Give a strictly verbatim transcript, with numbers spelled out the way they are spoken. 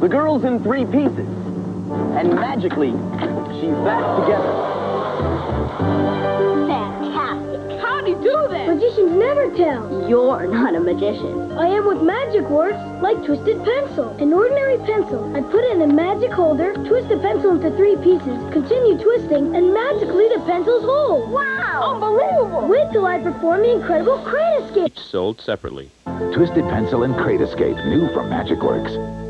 The girl's in three pieces. And magically, she's back together. Fantastic. How'd he do that? Magicians never tell. You're not a magician. I am with magic works, like Twisted Pencil. An ordinary pencil. I put it in a magic holder, twist the pencil into three pieces, continue twisting, and magically the pencil's whole. Wow! Unbelievable! Wait till I perform the incredible Crate Escape. Sold separately. Twisted Pencil and Crate Escape, new from Magic Works.